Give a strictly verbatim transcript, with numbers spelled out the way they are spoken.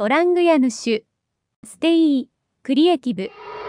トラングヤヌシュ、ステイ、クリエイティブ。